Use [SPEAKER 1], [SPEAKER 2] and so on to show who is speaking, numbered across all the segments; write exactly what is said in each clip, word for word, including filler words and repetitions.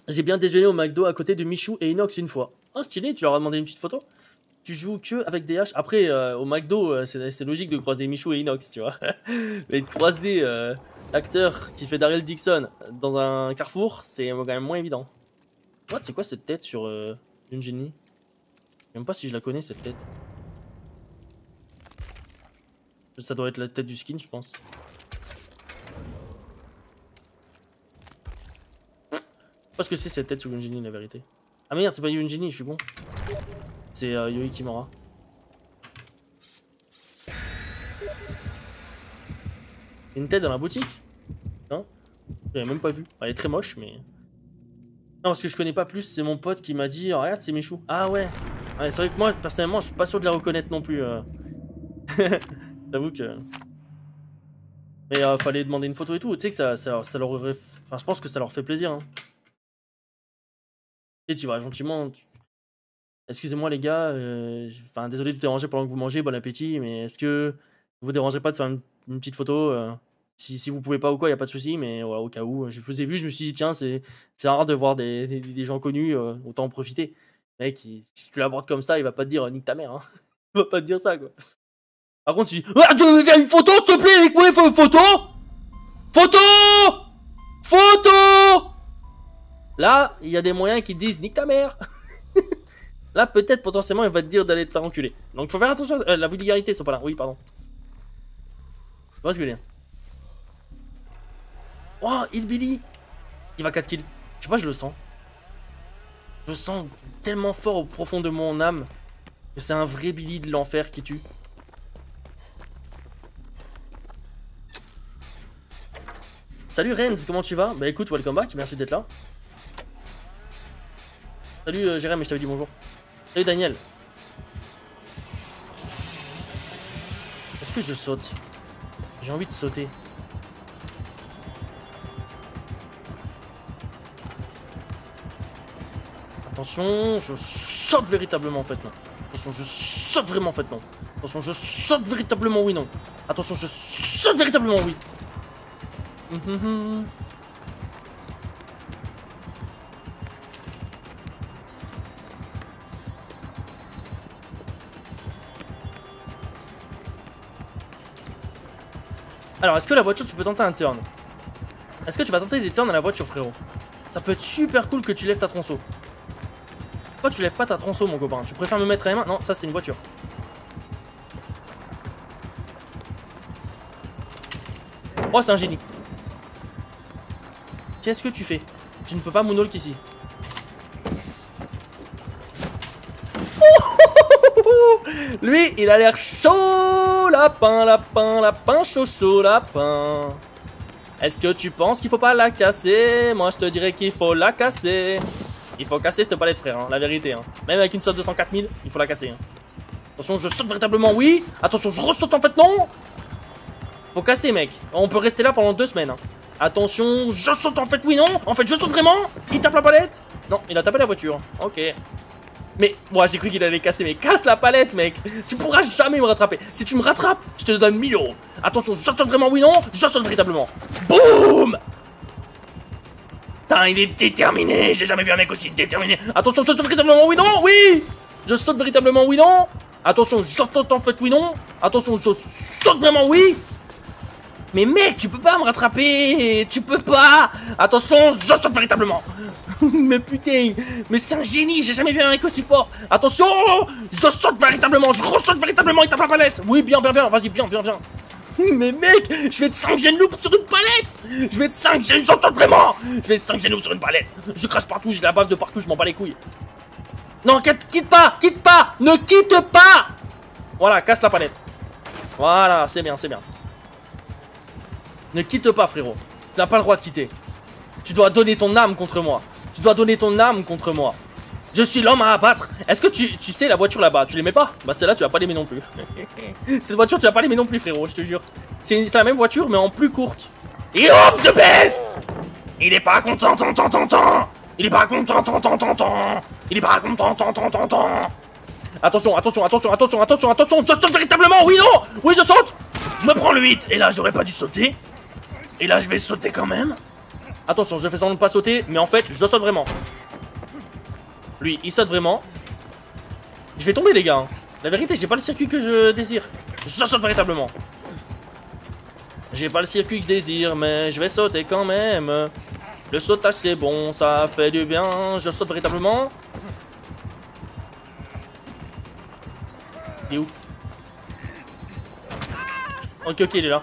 [SPEAKER 1] J'ai bien déjeuné au McDo à côté de Michou et Inox une fois. Oh, stylé, tu leur as demandé une petite photo? Tu joues que avec des haches. Après, euh, au McDo, euh, c'est logique de croiser Michou et Inox, tu vois. Mais de croiser euh, l'acteur qui fait Daryl Dixon dans un carrefour, c'est quand même moins évident. What, c'est quoi cette tête sur euh, une génie? Je sais même pas si je la connais, cette tête. Ça doit être la tête du skin, je pense. Je sais pas ce que c'est cette tête sur une génie, la vérité. Ah merde, c'est pas Yunjini, je suis con. C'est euh, Yoi Kimura. Une tête dans la boutique? Non? J'avais même pas vu. Elle est très moche, mais... Non, parce que je connais pas plus, c'est mon pote qui m'a dit oh, regarde, c'est Michou. Ah ouais, ouais c'est vrai que moi, personnellement, je suis pas sûr de la reconnaître non plus. Euh... J'avoue que... Mais euh, fallait demander une photo et tout. Tu sais que ça, ça, ça leur aurait... Enfin, je pense que ça leur fait plaisir. Hein. Et tu vas gentiment... Tu... Excusez-moi les gars, euh... enfin désolé de vous déranger pendant que vous mangez, bon appétit, mais est-ce que vous dérangerez pas de faire une, une petite photo euh... si, si vous pouvez pas ou quoi, y a pas de souci, mais voilà, au cas où, je vous ai vu, je me suis dit tiens, c'est rare de voir des, des, des gens connus, euh, autant en profiter. Mec, il, si tu l'abordes comme ça, il va pas te dire nique ta mère, hein. Il va pas te dire ça quoi. Par contre, tu dis ah, tu veux faire une photo s'il te plaît avec moi, il faut une photo Photo Photo Là, il y a des moyens qui disent nique ta mère. Là, peut-être, potentiellement, il va te dire d'aller te faire enculer. Donc, faut faire attention. Euh, la vulgarité, ils sont pas là. Oui, pardon. Tu vois ce que je veux dire? Oh, Hillbilly. Il va quatre kills. Je sais pas, je le sens. Je le sens tellement fort au profond de mon âme que c'est un vrai Billy de l'enfer qui tue. Salut Renz, comment tu vas? Bah écoute, welcome back, merci d'être là. Salut euh, Jérém, je t'avais dit bonjour. Salut Daniel. Est-ce que je saute? J'ai envie de sauter. Attention, je saute véritablement en fait non. Attention, je saute vraiment en fait non. Attention, je saute véritablement oui non. Attention, je saute véritablement oui. Mmh. Alors, est-ce que la voiture, tu peux tenter un turn? Est-ce que tu vas tenter des turns à la voiture, frérot? Ça peut être super cool que tu lèves ta tronçon. Pourquoi tu lèves pas ta tronçon, mon copain? Tu préfères me mettre à la main? Non, ça, c'est une voiture. Oh, c'est un génie. Qu'est-ce que tu fais? Tu ne peux pas moonwalk ici. Lui, il a l'air chaud, lapin, lapin, lapin, chaud, chaud, lapin. Est-ce que tu penses qu'il faut pas la casser? Moi, je te dirais qu'il faut la casser. Il faut casser cette palette, frère, hein, la vérité. Hein. Même avec une sauce de cent quatre mille, il faut la casser. Hein. Attention, je saute véritablement, oui. Attention, je ressaute en fait, non. Faut casser, mec. On peut rester là pendant deux semaines. Hein. Attention, je saute en fait, oui, non. En fait, je saute vraiment. Il tape la palette. Non, il a tapé la voiture. Ok. Mais, moi, j'ai cru qu'il allait casser, mais casse la palette, mec. Tu pourras jamais me rattraper. Si tu me rattrapes, je te donne mille euros. Attention, je saute vraiment, oui, non. Je saute véritablement. Boum. Putain, il est déterminé. J'ai jamais vu un mec aussi déterminé. Attention, je saute véritablement, oui, non. Oui. Je saute véritablement, oui, non. Attention, je saute en fait, oui, non. Attention, je saute vraiment, oui. Mais mec, tu peux pas me rattraper. Tu peux pas. Attention, je saute véritablement. Mais putain, mais c'est un génie. J'ai jamais vu un mec aussi fort. Attention, je saute véritablement. Je ressaute véritablement. Il tape la palette. Oui, bien, bien, bien. Vas-y, viens, viens, viens. Mais mec, je vais être cinq gen loop sur une palette. Je vais être cinq gen, je saute vraiment. Je vais être cinq gen loop sur une palette. Je crache partout, j'ai la bave de partout, je m'en bats les couilles. Non, quitte pas, quitte pas. Ne quitte pas. Voilà, casse la palette. Voilà, c'est bien, c'est bien. Ne quitte pas, frérot. Tu n'as pas le droit de quitter. Tu dois donner ton âme contre moi. Tu dois donner ton âme contre moi. Je suis l'homme à abattre. Est-ce que tu, tu sais la voiture là-bas, tu l'aimais pas? Bah celle-là tu vas pas l'aimer non plus. Cette voiture tu vas pas l'aimer non plus, frérot, je te jure. C'est la même voiture mais en plus courte. Et hop, je baisse. Il est pas content, tant, tant, tant, tant. Il est pas content, tant, tant, tant, tant. Il est pas content, tant, tant, tant, tant. Attention, attention, attention, attention, attention, attention. Je saute véritablement, oui, non. Oui, je saute. Je me prends le huit. Et là j'aurais pas dû sauter. Et là je vais sauter quand même. Attention, je fais semblant de pas sauter, mais en fait, je saute vraiment. Lui, il saute vraiment. Je vais tomber, les gars. La vérité, j'ai pas le circuit que je désire. Je saute véritablement. J'ai pas le circuit que je désire, mais je vais sauter quand même. Le sautage, c'est bon, ça fait du bien. Je saute véritablement. Il est où? Ok, ok, il est là.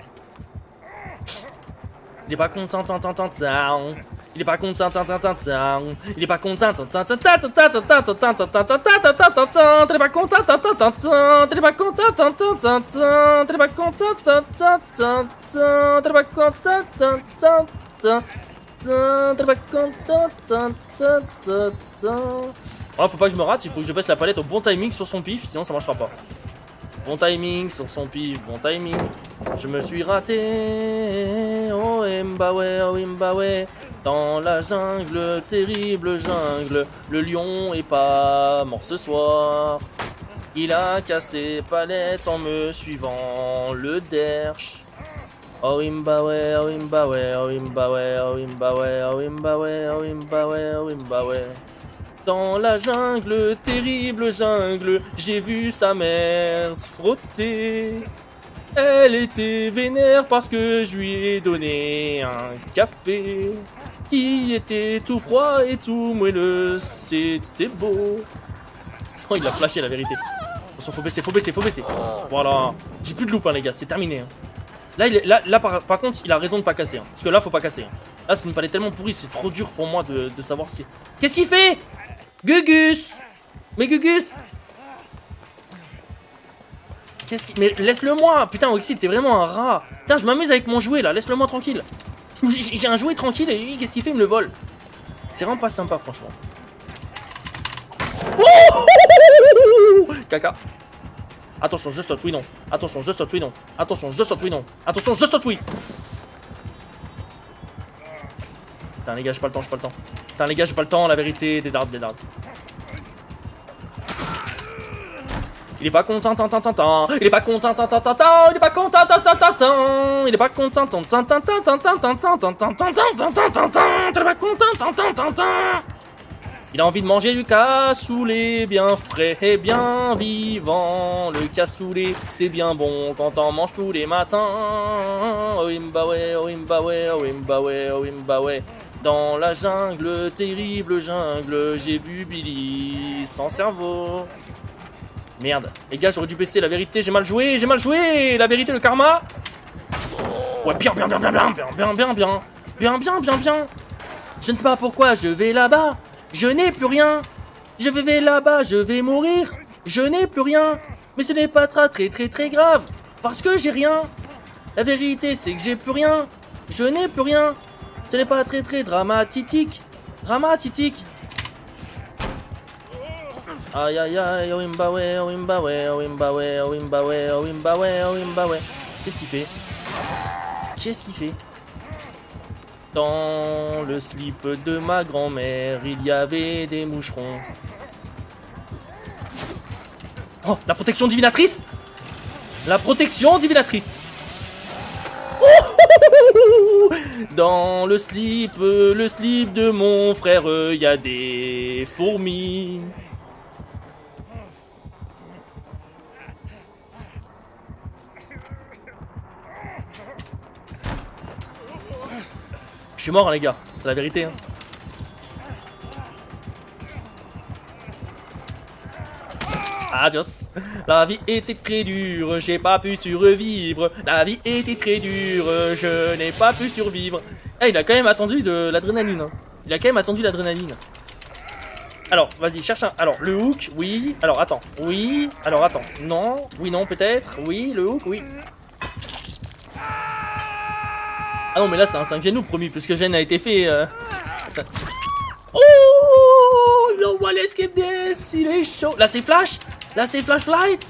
[SPEAKER 1] Il est pas content, tant, tant, tant, tant. Il est pas content, tant, tant, tant, tant. Il est pas content, tant, tant, tant, tant, tant, tant, tant, tant, tant, tant, tant, tant, tant, tant. T'es pas content, tant, tant, tant, tant. T'es pas content, tant, tant, tant, tant. T'es pas content, tant, tant, tant, tant. T'es pas content, tant, tant, tant, tant. T'es pas content, tant, tant, tant, tant. Voilà, faut pas que je me rate, il faut que je baisse la palette au bon timing sur son pif, sinon ça marchera pas. Bon timing sur son pif, bon timing. Je me suis raté. Oh Mbawe, oh Mbawe. Dans la jungle, terrible jungle. Le lion est pas mort ce soir. Il a cassé palette en me suivant le derche. Oh Mbawe, oh Mbawe, oh Mbawe, oh Mbawe, oh Mbawe, oh Mbawe, oh Mbawe. Dans la jungle, terrible jungle, j'ai vu sa mère se frotter. Elle était vénère parce que je lui ai donné un café qui était tout froid et tout moelleux, c'était beau. Oh, il a flashé la vérité. Attention, faut baisser, faut baisser, faut baisser. Voilà. J'ai plus de loop, hein, les gars, c'est terminé. Hein. Là, il est, là, là par, par contre, il a raison de pas casser. Hein, parce que là, faut pas casser. Hein. Là, c'est une palette tellement pourrie, c'est trop dur pour moi de, de savoir si... Qu'est-ce qu'il fait? Gugus! Mais Gugus! Qu'est-ce qui... Mais laisse-le moi! Putain, Oxy, t'es vraiment un rat! Tiens, je m'amuse avec mon jouet là, laisse-le moi tranquille! J'ai un jouet tranquille et lui, qu'est-ce qu'il fait? Il me le vole! C'est vraiment pas sympa, franchement. Oh caca! Attention, je saute, oui, non. Attention, je saute, oui, non. Attention, je saute, oui, non. Attention, je saute, oui! Putain, les gars, j'ai pas le temps, j'ai pas le temps. Putain, les gars, j'ai pas le temps, la vérité, des dards, des dards. Il est pas content, tant, tant, tant, tant. Il est pas content, tant, tant, tant, tant. Il est pas content, tant, tant, tant, tant. Il est pas content, tant, tant, tant, tant, tant, tant, tant, tant, tant, tant, tant, tant, tant, tant, tant. Il est pas content, tant, tant, tant, tant. Il a envie de manger du cassoulet bien frais et bien vivant. Le cassoulet, c'est bien bon quand on mange tous les matins. Oh Mbawe, oh Mbawe, oh Mbawe, oh Mbawe. Dans la jungle, terrible jungle, j'ai vu Billy sans cerveau. Merde, les gars, j'aurais dû baisser, la vérité, j'ai mal joué, j'ai mal joué, la vérité, le karma. Ouais, bien, bien, bien, bien, bien, bien, bien, bien, bien, bien, bien, bien, bien. Je ne sais pas pourquoi je vais là-bas, je n'ai plus rien. Je vais là-bas, je vais mourir, je n'ai plus rien. Mais ce n'est pas très, très, très, très grave, parce que j'ai rien. La vérité, c'est que j'ai plus rien, je n'ai plus rien. Ce n'est pas très, très dramatique, dramatique. Aïe aïe aïe, oh Mbawe, oh Mbawe, oh Mbawe, oh Mbawe, oh Mbawe, oh Mbawe. Qu'est-ce qu'il fait? Qu'est-ce qu'il fait? Dans le slip de ma grand-mère, il y avait des moucherons. Oh, la protection divinatrice? La protection divinatrice. Dans le slip, le slip de mon frère, il y a des fourmis. Je suis mort, hein, les gars, c'est la vérité. Hein. Adios. La vie était très dure, j'ai pas pu survivre. La vie était très dure, je n'ai pas pu survivre. Eh, il a quand même attendu de l'adrénaline. Hein. Il a quand même attendu l'adrénaline. Alors, vas-y, cherche un... Alors, le hook, oui. Alors, attends. Oui. Alors, attends. Non. Oui, non, peut-être. Oui, le hook, oui. Ah non, mais là, c'est un cinq G noob, promis, puisque Gen a été fait... Euh... Ça... Oh, no one escape this. Il est chaud. Là, c'est Flash. Là, c'est Flashlight.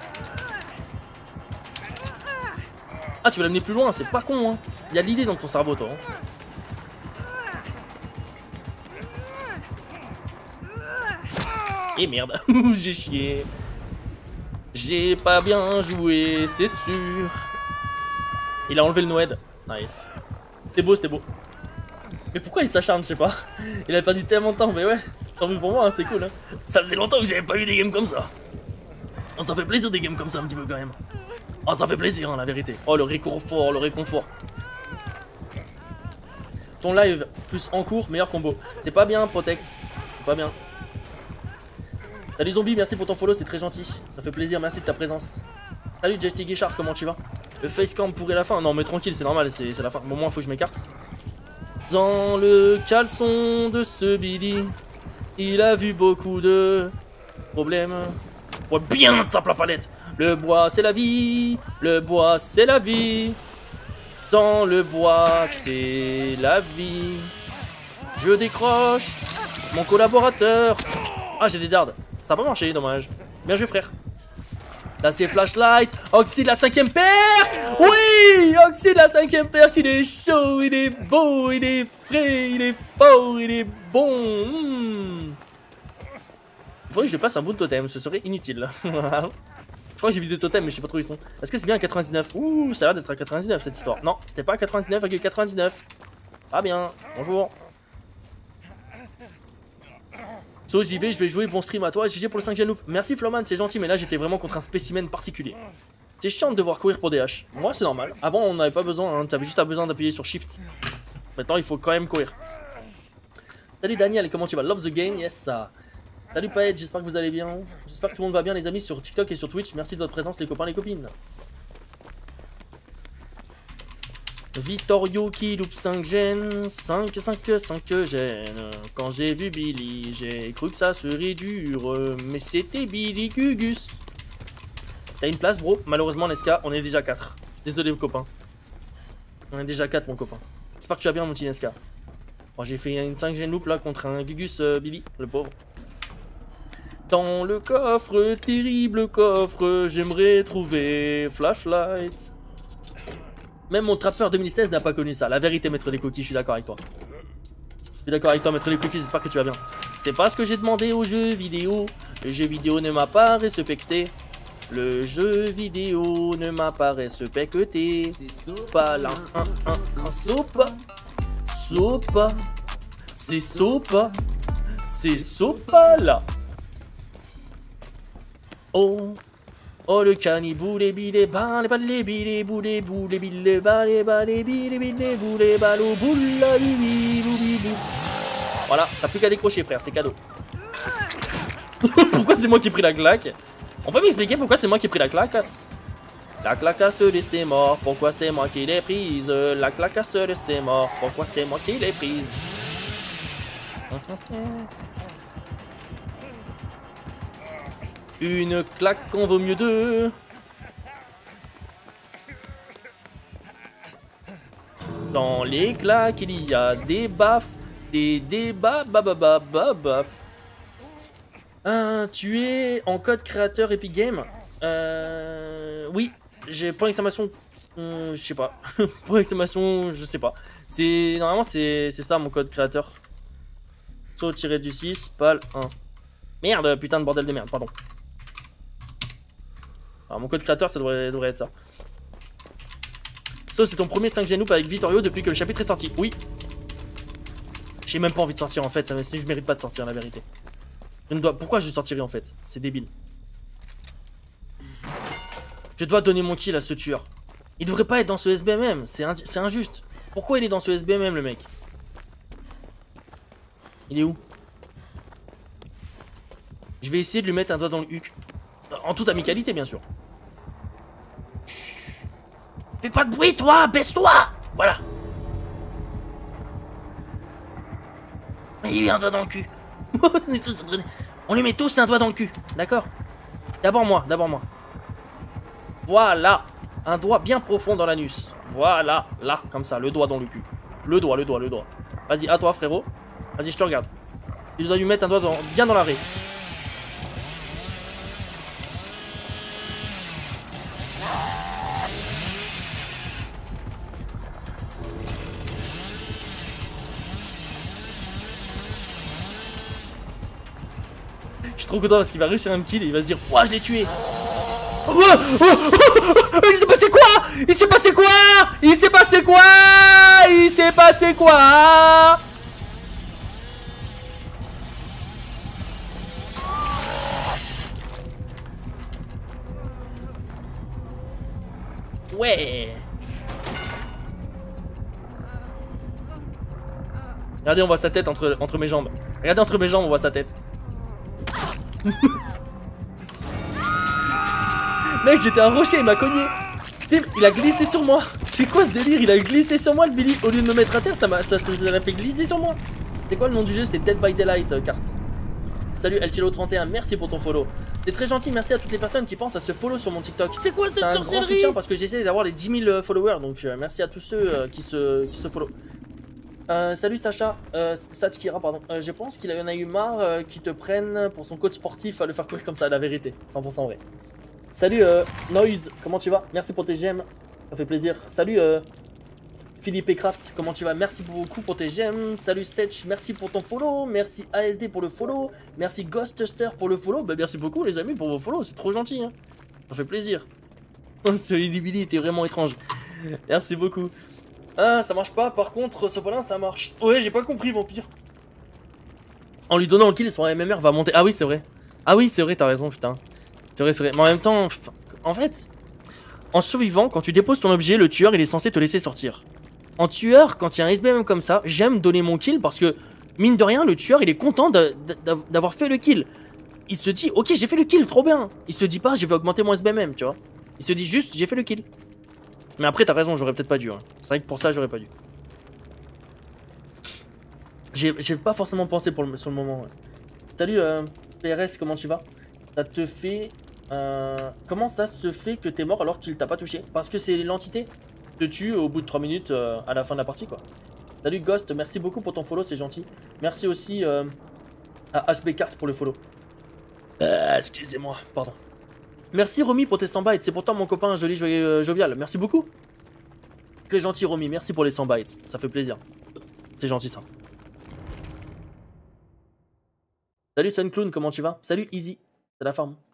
[SPEAKER 1] Ah, tu veux l'amener plus loin, c'est pas con, hein. Il y a de l'idée dans ton cerveau, toi. Hein. Et merde, j'ai chié. J'ai pas bien joué, c'est sûr. Il a enlevé le Noed. Nice. C'était beau, c'était beau. Mais pourquoi il s'acharne, je sais pas. Il a perdu tellement de temps, mais ouais. Tant mieux pour moi, hein, c'est cool. Hein. Ça faisait longtemps que j'avais pas eu des games comme ça. Oh, ça fait plaisir des games comme ça un petit peu quand même. Oh, ça fait plaisir, hein, la vérité. Oh, le réconfort, le réconfort. Ton live plus en cours, meilleur combo. C'est pas bien, Protect. C'est pas bien. Salut Zombie, merci pour ton follow, c'est très gentil. Ça fait plaisir, merci de ta présence. Salut Jesse Guichard, comment tu vas? Le facecam pourrait la fin. Non, mais tranquille, c'est normal, c'est la fin. Au moment, il faut que je m'écarte. Dans le caleçon de ce Billy, il a vu beaucoup de problèmes. Ouais, bien tape la palette. Le bois, c'est la vie. Le bois, c'est la vie. Dans le bois, c'est la vie. Je décroche mon collaborateur. Ah, j'ai des dards. Ça n'a pas marché, dommage. Bien joué, frère. Là, c'est Flashlight. Oxy de la cinquième paire. Oui, Oxy de la cinquième paire. Il est chaud, il est beau, il est frais, il est fort, il est bon. Mmh. Il faudrait que je passe un bout de totem. Ce serait inutile. Je crois que j'ai vu des totems, mais je sais pas trop où ils sont. Est-ce que c'est bien à quatre-vingt-dix-neuf? Ouh, ça a l'air d'être à quatre-vingt-dix-neuf cette histoire. Non, c'était pas à quatre-vingt-dix-neuf virgule quatre-vingt-dix-neuf. Pas bien. Bonjour. So, j'y vais, je vais jouer, bon stream à toi, G G pour le cinq G loop. Merci Floman, c'est gentil, mais là j'étais vraiment contre un spécimen particulier. C'est chiant de devoir courir pour D H. Moi c'est normal. Avant on n'avait pas besoin, hein. T'avais juste besoin d'appuyer sur Shift. Maintenant il faut quand même courir. Salut Daniel, comment tu vas? Love the game, yes ça. Salut Paet, j'espère que vous allez bien. J'espère que tout le monde va bien les amis sur TikTok et sur Twitch. Merci de votre présence les copains, les copines. Vittorio qui loupe cinq gènes, cinq, cinq, cinq gènes. Quand j'ai vu Billy, j'ai cru que ça serait dur, mais c'était Billy Gugus. T'as une place, bro? Malheureusement, Nesca, on est déjà quatre. Désolé, copain. On est déjà quatre, mon copain. J'espère que tu vas bien, mon petit Nesca. Bon, j'ai fait une cinq gènes loop là contre un Gugus euh, Billy, le pauvre. Dans le coffre, terrible coffre, j'aimerais trouver Flashlight. Même mon trappeur deux mille seize n'a pas connu ça. La vérité, maître des cookies, je suis d'accord avec toi. Je suis d'accord avec toi, maître des cookies, j'espère que tu vas bien. C'est pas ce que j'ai demandé au jeu vidéo. Le jeu vidéo ne m'a pas respecté. Le jeu vidéo ne m'a pas respecté. Pas là, un, un, un, sopa. Sopa. C'est sopa. C'est sopa là. Oh. Oh le canibou les billes balles balles billes boulé boulé billes balles balles billes billes boulé balou boula bilou bilou. Voilà, t'as plus qu'à décrocher frère, c'est cadeau. Pourquoi c'est moi qui ai pris la claque? On peut m'expliquer pourquoi c'est moi qui ai pris la clacasse? La clacasse de c'est mort, pourquoi c'est moi qui l'ai prise? La clacasse de c'est mort, pourquoi c'est moi qui l'ai prise? Une claque en vaut mieux deux. Dans les claques, il y a des baffes, des débats, bababa, babaf. Euh, tu es en code créateur Epic Game? Euh, oui, j'ai point d'exclamation, euh, je sais pas. Point d'exclamation, je sais pas. C'est normalement c'est ça mon code créateur. Saut tiré du six, pal un. Merde, putain de bordel de merde, pardon. Alors mon code créateur ça devrait, devrait être ça. So c'est ton premier cinq G loop avec Vittorio depuis que le chapitre est sorti. Oui. J'ai même pas envie de sortir en fait, ça, je mérite pas de sortir la vérité. Je ne dois... Pourquoi je sortirais en fait? C'est débile. Je dois donner mon kill à ce tueur. Il devrait pas être dans ce S B M M, c'est in... injuste. Pourquoi il est dans ce S B M M le mec? Il est où? Je vais essayer de lui mettre un doigt dans le huc. En toute amicalité bien sûr. Fais pas de bruit toi, baisse-toi. Voilà. Il y a eu un doigt dans le cul. On lui met tous un doigt dans le cul. D'accord. D'abord moi, d'abord moi. Voilà. Un doigt bien profond dans l'anus. Voilà, là, comme ça, le doigt dans le cul. Le doigt, le doigt, le doigt. Vas-y, à toi frérot. Vas-y, je te regarde. Tu dois lui mettre un doigt dans, bien dans l'arrêt. Je suis trop content parce qu'il va réussir un kill et il va se dire ouah je l'ai tué. Oh, oh, oh, oh, il s'est passé quoi? Il s'est passé quoi? Il s'est passé quoi? Il s'est passé quoi? Ouais. Regardez, on voit sa tête entre, entre mes jambes. Regardez entre mes jambes, on voit sa tête. Mec, j'étais un rocher, il m'a cogné. Putain, il a glissé sur moi. C'est quoi ce délire? Il a glissé sur moi, le Billy. Au lieu de me mettre à terre, ça m'a ça, ça, ça fait glisser sur moi. C'est quoi le nom du jeu? C'est Dead by Daylight, euh, carte. Salut El Chilo trente et un, merci pour ton follow. T'es très gentil, merci à toutes les personnes qui pensent à se follow sur mon TikTok. C'est quoi cette sorcellerie? C'est un grand soutien parce que j'essaie d'avoir les dix mille followers, donc euh, merci à tous ceux euh, qui, se, qui se follow. Euh, salut Sacha, euh, Satchkira pardon, euh, je pense qu'il en a eu marre euh, qu'ils te prennent pour son coach sportif à le faire courir comme ça, la vérité, cent pour cent vrai. Salut euh, Noise, comment tu vas? Merci pour tes gemmes, ça fait plaisir. Salut euh, Philippe et Craft, comment tu vas? Merci beaucoup pour tes gemmes. Salut Setch, merci pour ton follow. Merci A S D pour le follow. Merci Ghostuster pour le follow. Bah merci beaucoup les amis pour vos follow, c'est trop gentil hein. Ça fait plaisir. Ce Illibilly était vraiment étrange. Merci beaucoup. Ah, ça marche pas, par contre, Sopalin, ça marche. Ouais, j'ai pas compris, Vampire. En lui donnant le kill, son M M R va monter. Ah oui, c'est vrai. Ah oui, c'est vrai, t'as raison, putain. C'est vrai, c'est vrai. Mais en même temps, en fait, en survivant, quand tu déposes ton objet, le tueur, il est censé te laisser sortir. En tueur, quand il y a un S B M comme ça, j'aime donner mon kill parce que, mine de rien, le tueur, il est content d'avoir fait le kill. Il se dit, ok, j'ai fait le kill, trop bien. Il se dit pas, je vais augmenter mon S B M, tu vois. Il se dit juste, j'ai fait le kill. Mais après, t'as raison, j'aurais peut-être pas dû. Hein. C'est vrai que pour ça, j'aurais pas dû. J'ai pas forcément pensé pour le, sur le moment. Ouais. Salut, euh, P R S, comment tu vas? Ça te fait... Euh, comment ça se fait que t'es mort alors qu'il t'a pas touché? Parce que c'est l'entité te tue au bout de trois minutes euh, à la fin de la partie, quoi. Salut, Ghost, merci beaucoup pour ton follow, c'est gentil. Merci aussi euh, à H B Cart pour le follow. Euh, Excusez-moi, pardon. Merci Romy pour tes cent bytes, c'est pourtant mon copain joli joyeux euh, jovial, merci beaucoup. Très gentil Romy, merci pour les cent bytes, ça fait plaisir. C'est gentil ça. Salut Sunclown, comment tu vas? Salut Easy, c'est la forme.